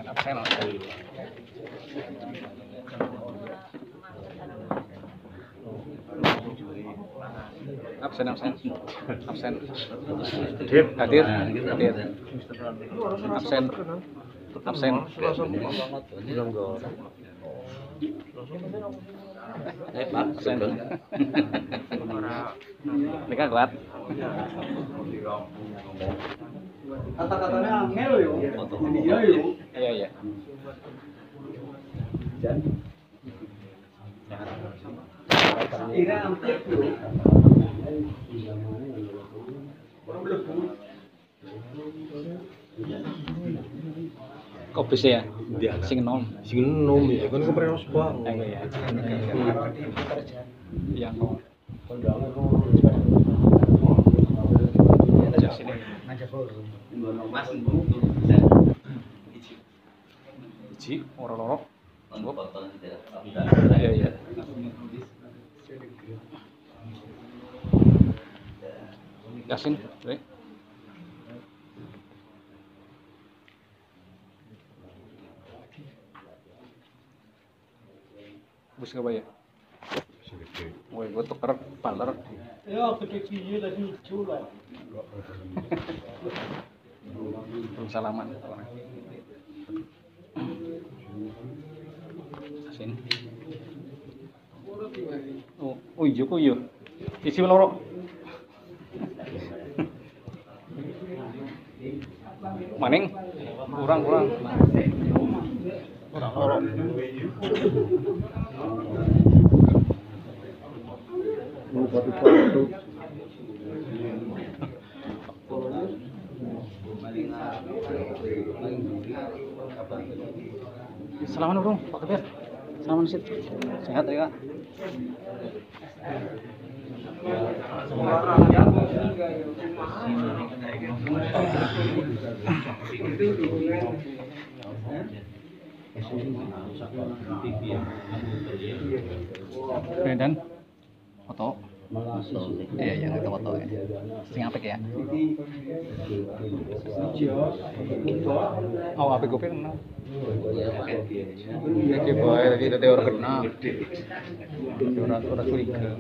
Absen. Absen. Hadir. Absen. Pak, absen. Mereka kuat. Kata-katanya angel yo. Iya yo. Iya. Ira ampek yo. Kok bisa ya? Sing nom ya kan kepreos Bang. Iya. Yang nom. Iji, orang-orang. Iya. Yasin, baik. Bus nggak bayar? Woi, gue tuker paler. Ya, kecil lagi lucu lah. Belum salaman. Yasin. Oh iya kok iya. Isi loro. Maning kurang. Kurang loro. Salaman bro, Pak Kabir. Salaman sit. Sehat ya Kak? Dan foto. Iya, kita foto ya. Sing apik ya. Oh, apik gue kenal. Oke, boy, tadi orang kenal. Orang curiga.